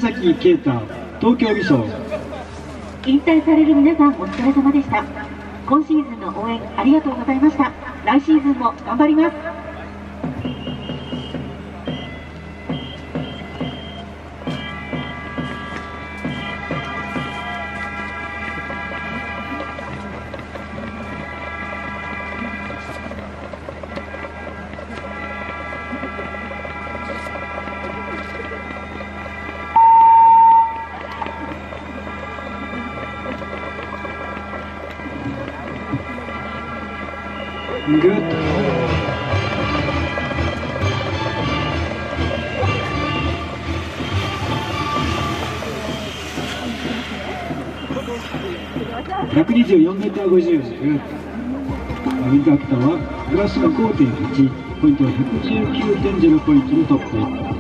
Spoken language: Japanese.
崎啓太、東京美少。 引退される皆さんお疲れ様でした。今シーズンの応援ありがとうございました。来シーズンも頑張ります。 グッド。124メーター50、グッド。ウィンターアクターはプラスの 5.8、ポイントは119.0ポイントのトップ。